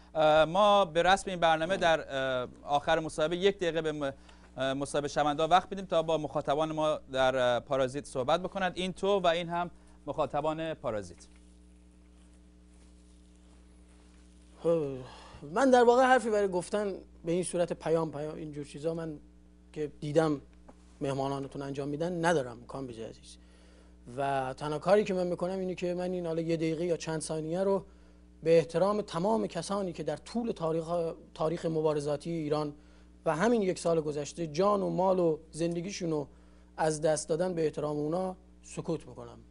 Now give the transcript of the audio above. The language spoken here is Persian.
ما به رسم این برنامه در آخر مصاحبه 1 دقیقه به مصاحبه شونده وقت میدیم تا با مخاطبان ما در پارازیت صحبت بکنند. این تو و این هم مخاطبان پارازیت. من در واقع حرفی برای گفتن به این صورت پیام اینجور چیزا من که دیدم مهمانانتون انجام میدن ندارم کامبیز عزیز. و تنها کاری که من میکنم اینه که من این حالا 1 دقیقه یا چند ثانیه رو به احترام تمام کسانی که در طول تاریخ مبارزاتی ایران و همین 1 سال گذشته جان و مال و زندگیشون رو از دست دادن به احترام اونا سکوت میکنم.